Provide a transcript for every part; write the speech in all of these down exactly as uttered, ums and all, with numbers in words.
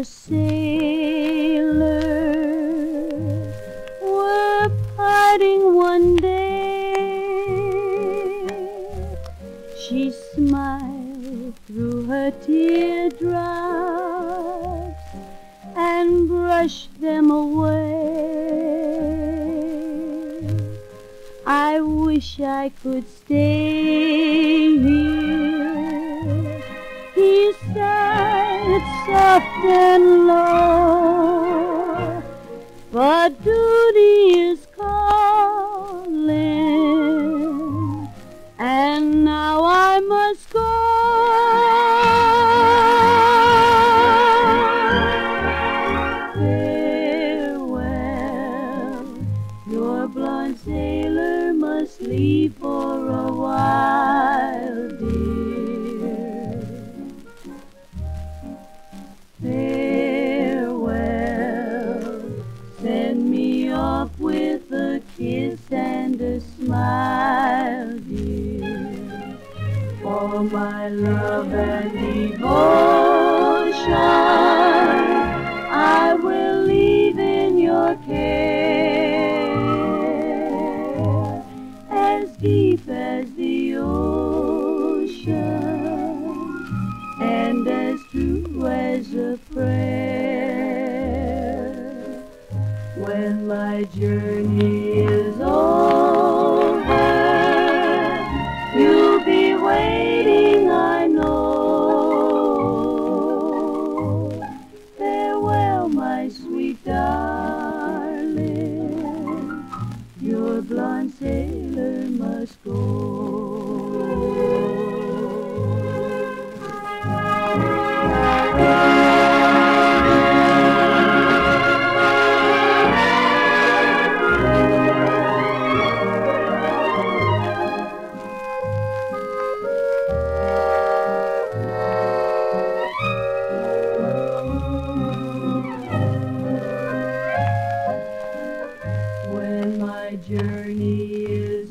sailors were parting one day, she smiled through her teardrops and brushed them away. I wish I could stay here, he said soft and low, but duty is calling, and now I must go. Farewell, your blonde sailor must leave for a while, dear. Farewell, send me off with a kiss and a smile, dear. For my love and devotion I will leave in your care, as deep as the ocean and as true as a prayer. When my journey is over, you'll be waiting, I know. Farewell, my sweet darling, your blonde sailor must go. When my journey is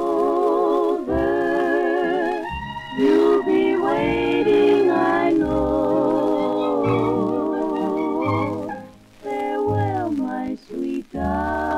over, you'll be waiting, I know. Farewell, my sweet darling.